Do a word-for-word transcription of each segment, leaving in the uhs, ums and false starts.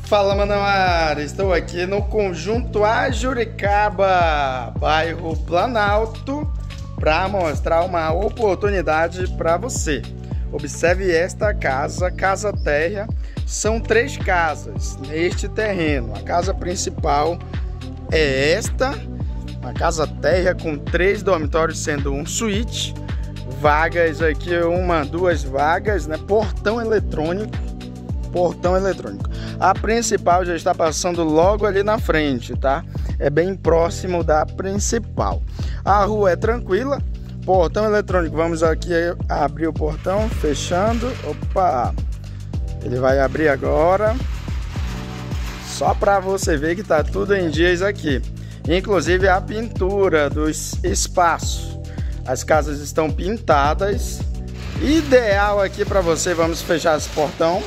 Fala, Manauara! Estou aqui no Conjunto Ajuricaba, bairro Planalto, para mostrar uma oportunidade para você. Observe esta casa, casa térrea. São três casas neste terreno. A casa principal é esta, uma casa térrea com três dormitórios, sendo um suíte. Vagas aqui, uma, duas vagas, né? Portão eletrônico. Portão eletrônico. A principal já está passando logo ali na frente, tá? É bem próximo da principal. A rua é tranquila. Portão eletrônico. Vamos aqui abrir o portão, fechando. Opa! Ele vai abrir agora. Só para você ver que tá tudo em dias aqui. Inclusive a pintura dos espaços. As casas estão pintadas. Ideal aqui para você. Vamos fechar esse portão.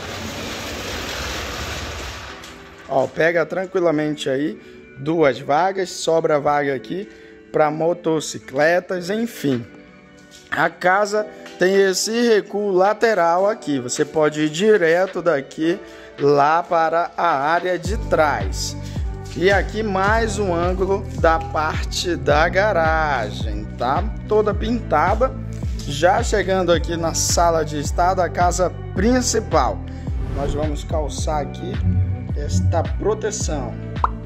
Ó, pega tranquilamente aí, duas vagas, sobra vaga aqui para motocicletas, enfim. A casa tem esse recuo lateral aqui, você pode ir direto daqui lá para a área de trás. E aqui mais um ângulo da parte da garagem, tá? Toda pintada, já chegando aqui na sala de estar da casa principal. Nós vamos calçar aqui esta proteção,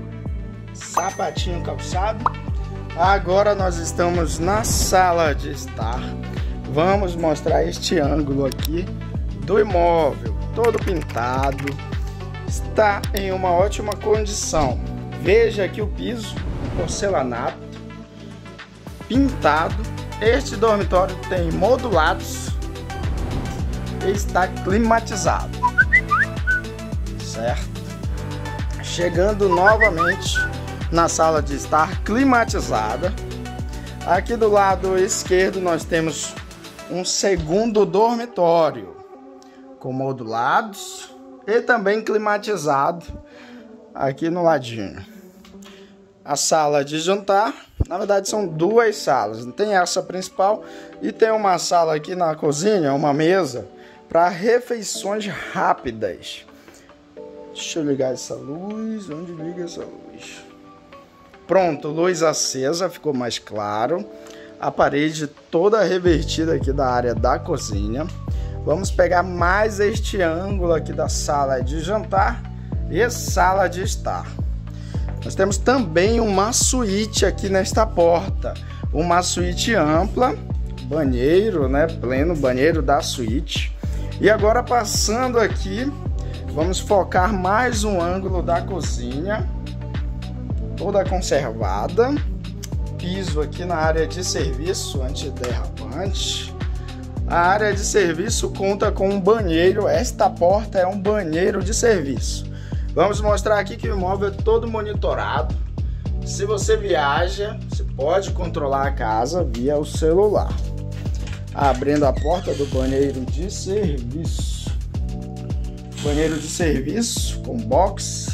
sapatinho calçado. Agora nós estamos na sala de estar. Vamos mostrar este ângulo aqui do imóvel, todo pintado, está em uma ótima condição. Veja aqui o piso, porcelanato, pintado. Este dormitório tem modulados e está climatizado, certo? Chegando novamente na sala de estar climatizada. Aqui do lado esquerdo nós temos um segundo dormitório com modulados e também climatizado aqui no ladinho. A sala de jantar, na verdade são duas salas, tem essa principal e tem uma sala aqui na cozinha, uma mesa para refeições rápidas. Deixa eu ligar essa luz. Onde liga essa luz? Pronto, luz acesa, ficou mais claro. A parede toda revertida aqui da área da cozinha. Vamos pegar mais este ângulo aqui da sala de jantar e sala de estar. Nós temos também uma suíte aqui nesta porta. Uma suíte ampla, banheiro, né? Pleno banheiro da suíte. E agora passando aqui, vamos focar mais um ângulo da cozinha, toda conservada. Piso aqui na área de serviço antiderrapante. A área de serviço conta com um banheiro. Esta porta é um banheiro de serviço. Vamos mostrar aqui que o imóvel é todo monitorado. Se você viaja, você pode controlar a casa via o celular. Abrindo a porta do banheiro de serviço. Banheiro de serviço com box.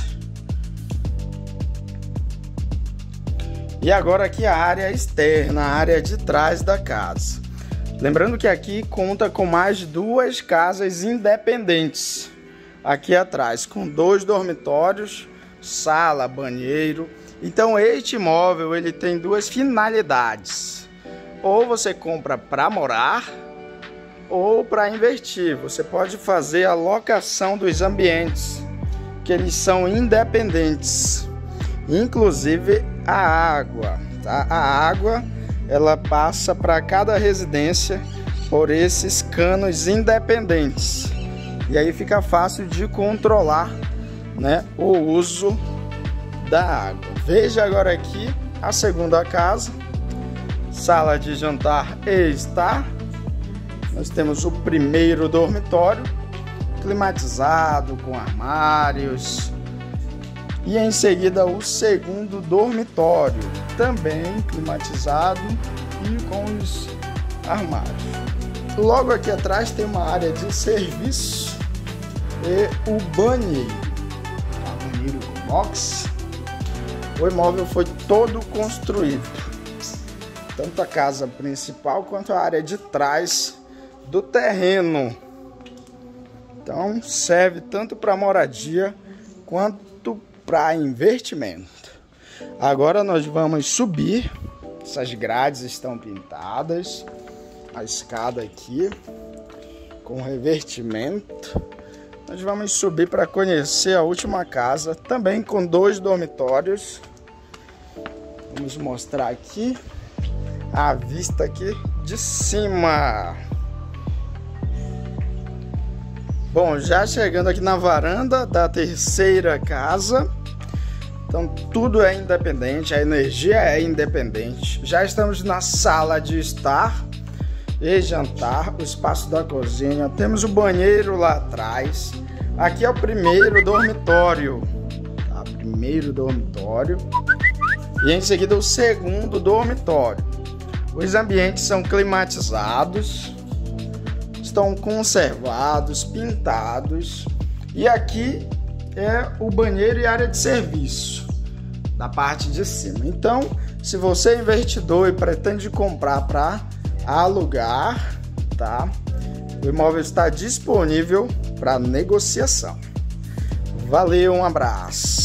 E agora aqui a área externa, a área de trás da casa. Lembrando que aqui conta com mais duas casas independentes. Aqui atrás, com dois dormitórios, sala, banheiro. Então este imóvel ele tem duas finalidades. Ou você compra para morar, ou para investir. Você pode fazer a locação dos ambientes, que eles são independentes, inclusive a água, tá? A água ela passa para cada residência por esses canos independentes, e aí fica fácil de controlar, né, o uso da água. Veja agora aqui a segunda casa, sala de jantar e estar. Nós temos o primeiro dormitório, climatizado, com armários. E em seguida o segundo dormitório, também climatizado e com os armários. Logo aqui atrás tem uma área de serviço e o banheiro. O banheiro com box. O imóvel foi todo construído. Tanto a casa principal quanto a área de trás do terreno. Então serve tanto para moradia quanto para investimento. Agora nós vamos subir. Essas grades estão pintadas. A escada aqui com revertimento. Nós vamos subir para conhecer a última casa, também com dois dormitórios. Vamos mostrar aqui a vista aqui de cima. Bom, já chegando aqui na varanda da terceira casa. Então tudo é independente, a energia é independente. Já estamos na sala de estar e jantar, o espaço da cozinha. Temos o banheiro lá atrás. Aqui é o primeiro dormitório, tá? Primeiro dormitório. E em seguida o segundo dormitório. Os ambientes são climatizados, estão conservados, pintados. E aqui é o banheiro e área de serviço da parte de cima. Então, se você é investidor e pretende comprar para alugar, tá? O imóvel está disponível para negociação. Valeu, um abraço.